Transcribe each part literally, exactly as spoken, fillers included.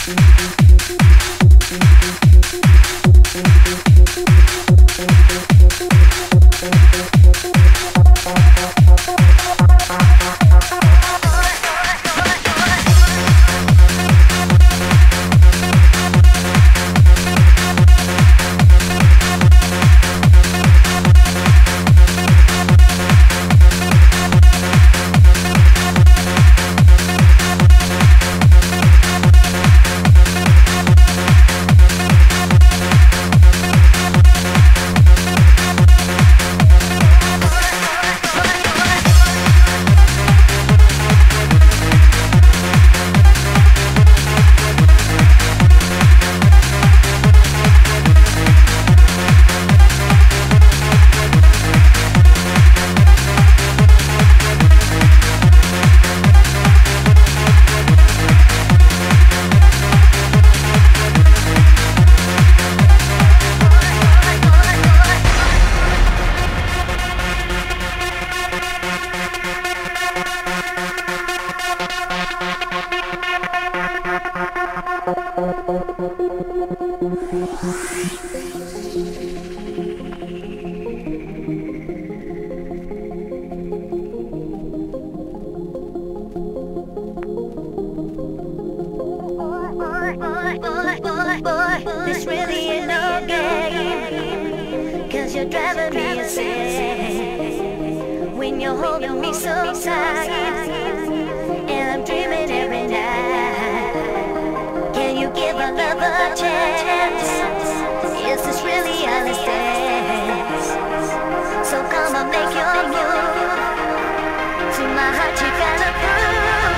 This really ain't no game, 'cause you're driving me insane when you're holding me so tight, and I'm dreaming every night. Can you give a love a chance? Is this really all it stands? So come on, make your move. To my heart you gotta prove.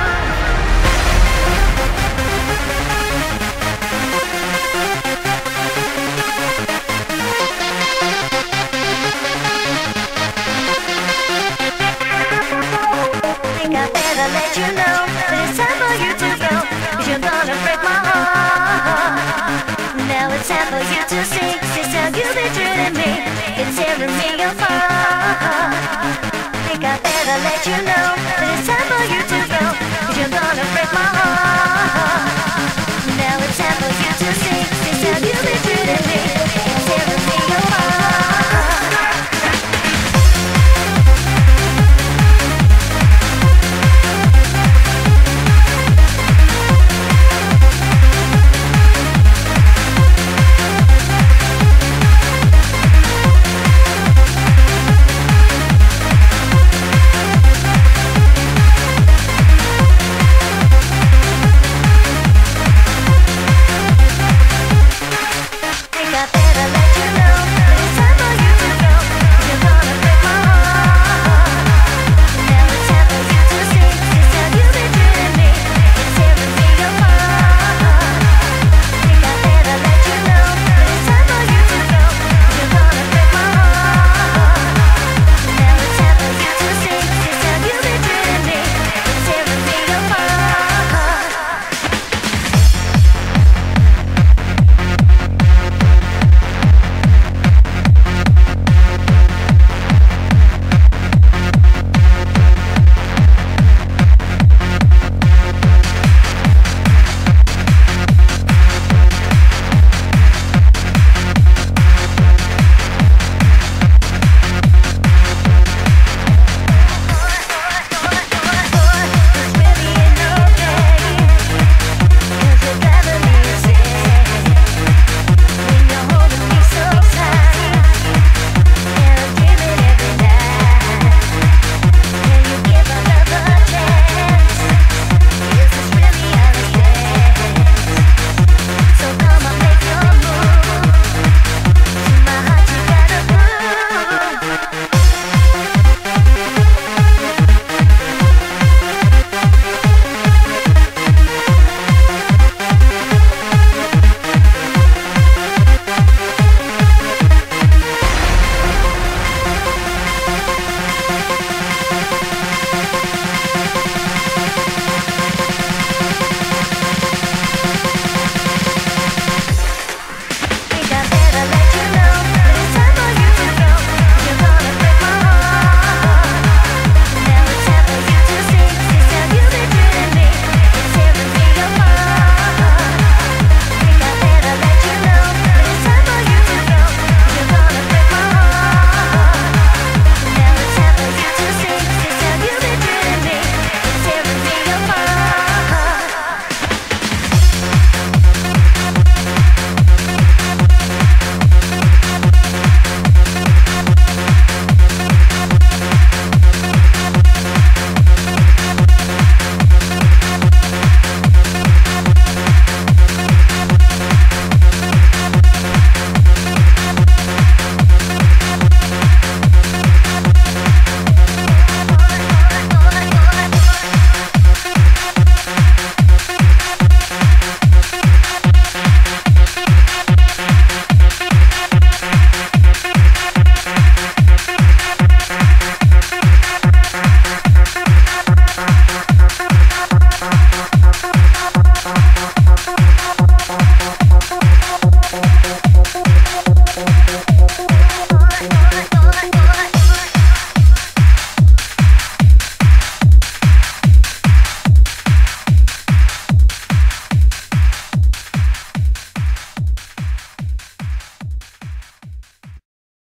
I better let you know that it's time for you to go, 'cause you're gonna break my heart. Now it's time for you to see just how you've been treating me. It's tearing me apart. Think I better let you know that it's time for you to go, 'cause you're gonna break my heart.